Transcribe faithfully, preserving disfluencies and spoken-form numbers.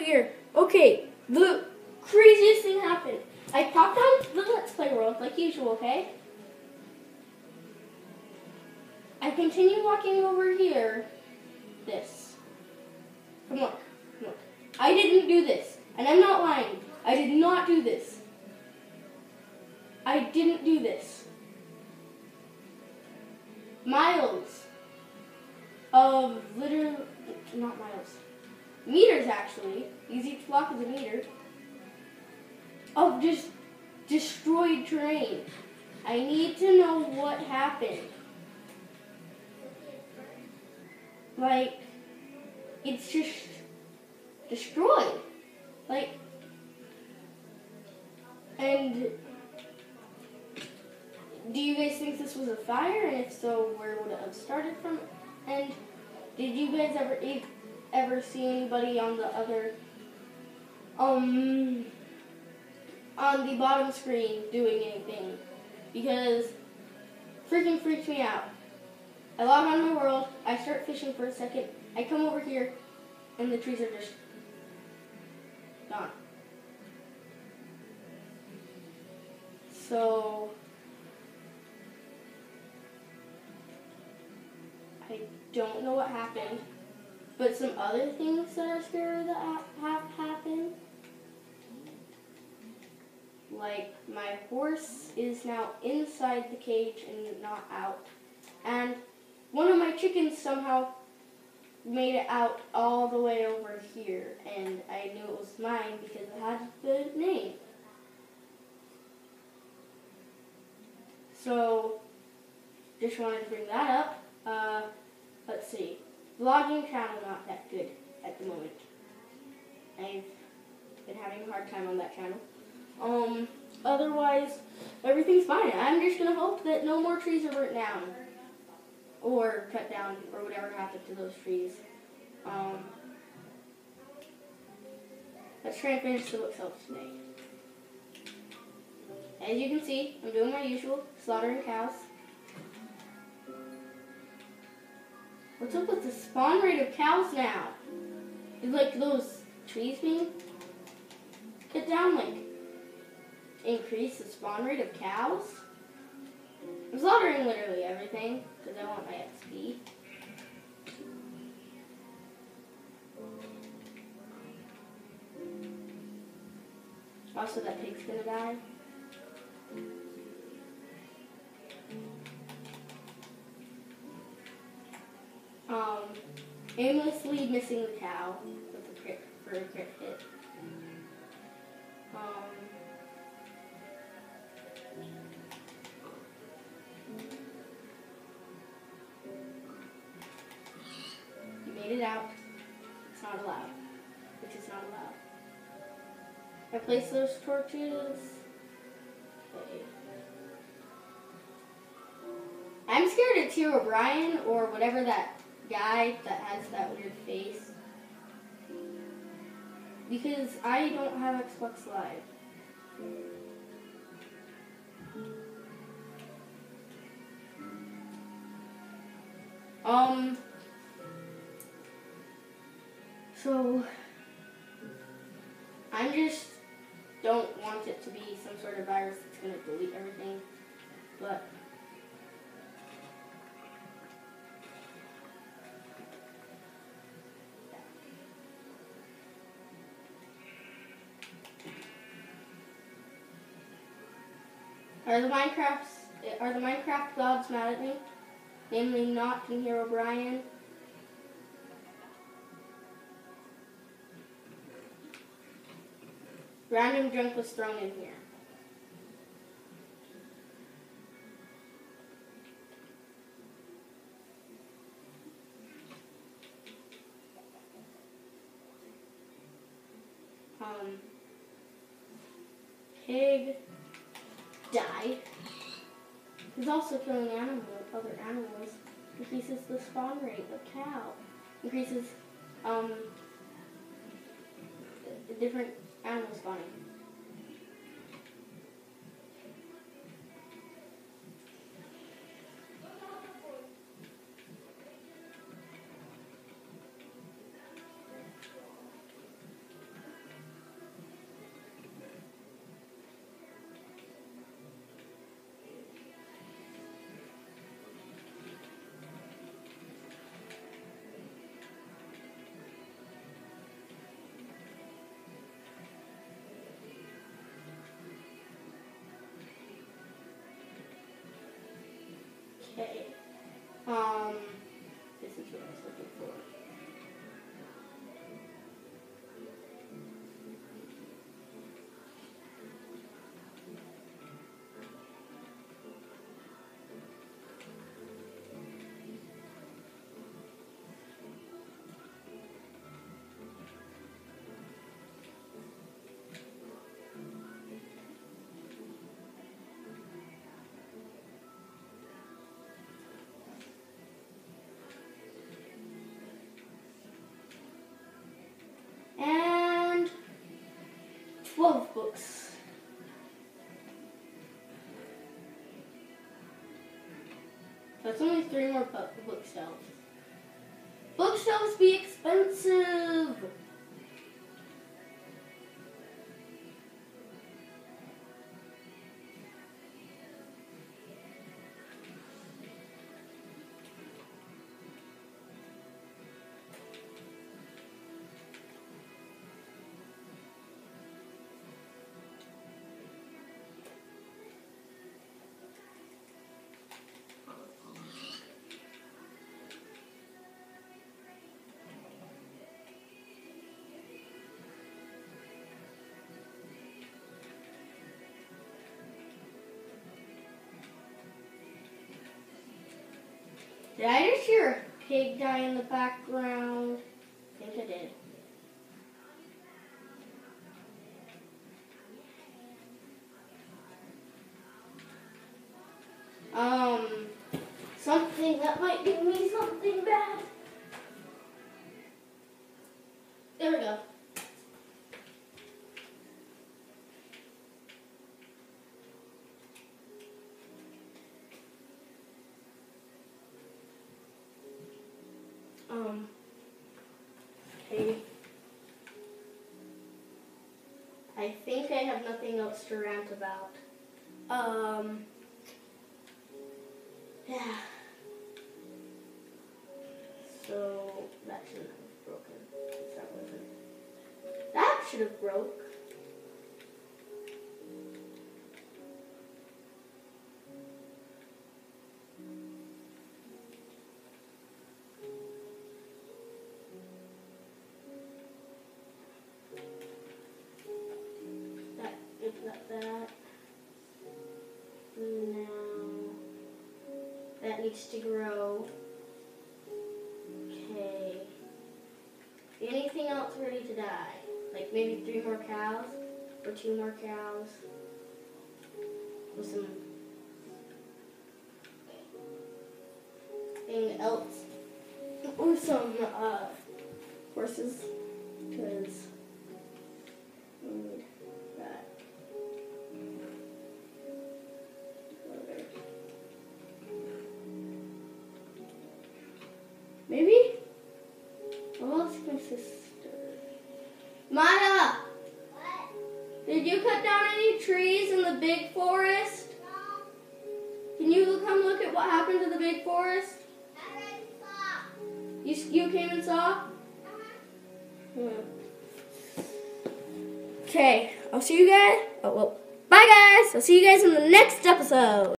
here. Okay, the craziest thing happened. I popped on the Let's Play world like usual, okay? I continued walking over here. This. Come on, come on. I didn't do this, and I'm not lying. I did not do this. I didn't do this. Miles of literally, not miles, meters actually, because each block is a meter, of just destroyed terrain. I need to know what happened. Like, it's just destroyed. Like, and do you guys think this was a fire? And if so, where would it have started from? And did you guys ever ever see anybody on the other, um, on the bottom screen doing anything? Because freaking freaks me out. I log on my world, I start fishing for a second, I come over here, and the trees are just gone. So I don't know what happened, but some other things that are scary that have happened. Like, my horse is now inside the cage and not out. And one of my chickens somehow made it out all the way over here. And I knew it was mine because it had the name. So, just wanted to bring that up. Uh, let's see. Vlogging channel not that good at the moment. I've been having a hard time on that channel. Um, otherwise, everything's fine. I'm just going to hope that no more trees are burnt down. Or cut down, or whatever happened to those trees. Um, let's try and finish the bookshelves today. As you can see, I'm doing my usual, slaughtering cows. What's up with the spawn rate of cows now? Is like those trees being cut down, like increase the spawn rate of cows? I'm slaughtering literally everything because I want my X P. Also, that pig's gonna die. Um, aimlessly missing the cow with a crit for a crit hit. Um, you made it out. It's not allowed. Which is not allowed. I placed those torches. Okay. I'm scared of T. O'Brien or whatever that guy that has that weird face. Because I don't have Xbox Live. Um, so, I just don't want it to be some sort of virus that's going to delete everything, but Are the Minecrafts, are the Minecraft gods mad at me? Namely, not King Hero Brian. Random junk was thrown in here. Um, pig. Die. He's also killing animal, other animals. Increases the spawn rate of cow. Increases um, different animal spawning. Okay. Um, this is what I was looking for. And twelve books. That's only three more bookshelves. Bookshelves be expensive. Did I just hear a pig die in the background? I think I did. Um, something that might give me something bad. There we go. Um, okay. I think I have nothing else to rant about. Um, yeah. So, that shouldn't have broken. That wasn't. That should have broke. That, that. Now, that needs to grow. Okay. Anything else ready to die? Like maybe three more cows? Or two more cows? Or some... anything else? Or some, uh, horses? Because... we need that. Maybe? I'll ask my sister. Maya! What? Did you cut down any trees in the big forest? No. Can you come look at what happened to the big forest? I already saw. You, you came and saw? Uh-huh. Okay, I'll see you guys. Oh, well, bye guys. I'll see you guys in the next episode.